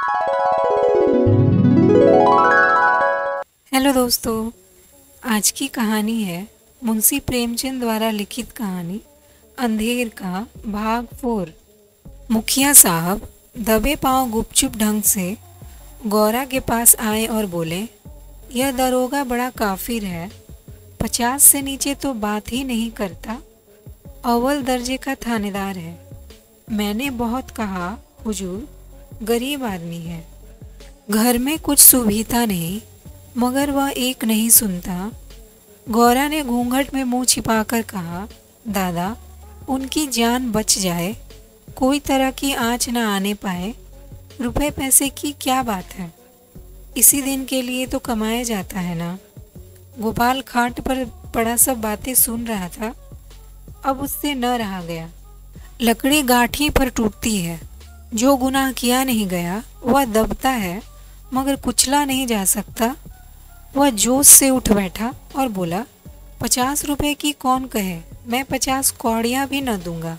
Hello दोस्तों, आज की कहानी है मुंशी प्रेमचंद द्वारा लिखित कहानी अंधेर का भाग 4। मुखिया साहब दबे पांव गुपचुप ढंग से गौरा के पास आए और बोले, यह दरोगा बड़ा काफिर है, 50 से नीचे तो बात ही नहीं करता, अव्वल दर्जे का थानेदार है। मैंने बहुत कहा हुजूर, गरीब आदमी है, घर में कुछ सुविधा नहीं, मगर वह एक नहीं सुनता। गौरा ने घूंघट में मुंह छिपाकर कहा, दादा, उनकी जान बच जाए, कोई तरह की आँच न आने पाए, रुपए पैसे की क्या बात है, इसी दिन के लिए तो कमाया जाता है ना। गोपाल खाट पर पड़ा सब बातें सुन रहा था, अब उससे न रहा गया। लकड़ी गाठी पर टूटती है, जो गुनाह किया नहीं गया वह दबता है, मगर कुचला नहीं जा सकता। वह जोश से उठ बैठा और बोला, 50 रुपए की कौन कहे, मैं 50 कौड़ियाँ भी न दूंगा।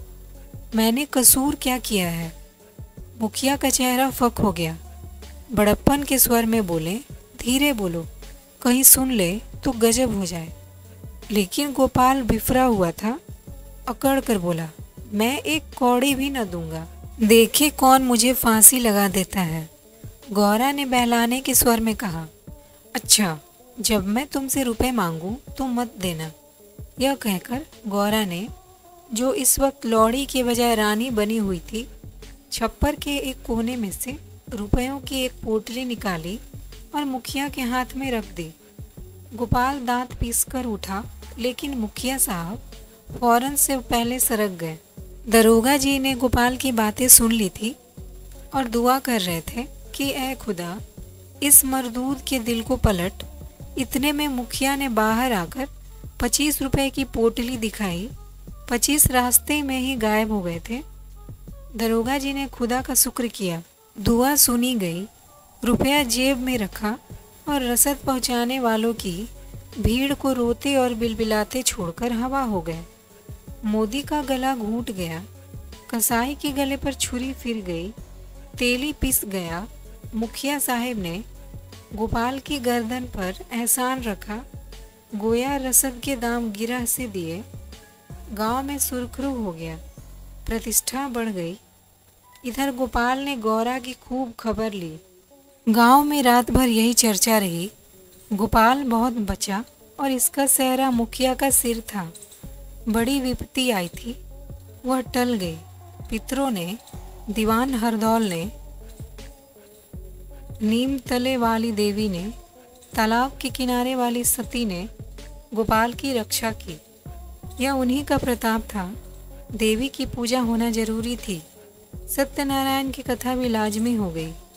मैंने कसूर क्या किया है? मुखिया का चेहरा फक हो गया। बड़प्पन के स्वर में बोले, धीरे बोलो, कहीं सुन ले तो गजब हो जाए। लेकिन गोपाल बिफरा हुआ था, अकड़ कर बोला, मैं एक कौड़ी भी न दूंगा, देखे कौन मुझे फांसी लगा देता है। गौरा ने बहलाने के स्वर में कहा, अच्छा, जब मैं तुमसे रुपए मांगूं तो मत देना। यह कहकर गौरा ने, जो इस वक्त लौड़ी के बजाय रानी बनी हुई थी, छप्पर के एक कोने में से रुपयों की एक पोटली निकाली और मुखिया के हाथ में रख दी। गोपाल दांत पीसकर उठा, लेकिन मुखिया साहब फौरन से पहले सरक गए। दरोगा जी ने गोपाल की बातें सुन ली थी और दुआ कर रहे थे कि ऐ खुदा, इस मरदूद के दिल को पलट। इतने में मुखिया ने बाहर आकर 25 रुपए की पोटली दिखाई। 25 रास्ते में ही गायब हो गए थे। दरोगा जी ने खुदा का शुक्र किया, दुआ सुनी गई, रुपया जेब में रखा और रसद पहुंचाने वालों की भीड़ को रोते और बिलबिलाते छोड़कर हवा हो गए। मोदी का गला घूंट गया, कसाई के गले पर छुरी फिर गई, तेली पिस गया। मुखिया साहब ने गोपाल की गर्दन पर एहसान रखा, गोया रसद के दाम गिरह से दिए। गांव में सुरखरू हो गया, प्रतिष्ठा बढ़ गई। इधर गोपाल ने गौरा की खूब खबर ली। गांव में रात भर यही चर्चा रही। गोपाल बहुत बचा और इसका सेहरा मुखिया का सिर था। बड़ी विपत्ति आई थी, वह टल गई। पितरों ने, दीवान हरदौल ने, नीम तले वाली देवी ने, तालाब के किनारे वाली सती ने गोपाल की रक्षा की। यह उन्हीं का प्रताप था। देवी की पूजा होना जरूरी थी। सत्यनारायण की कथा भी लाजमी हो गई।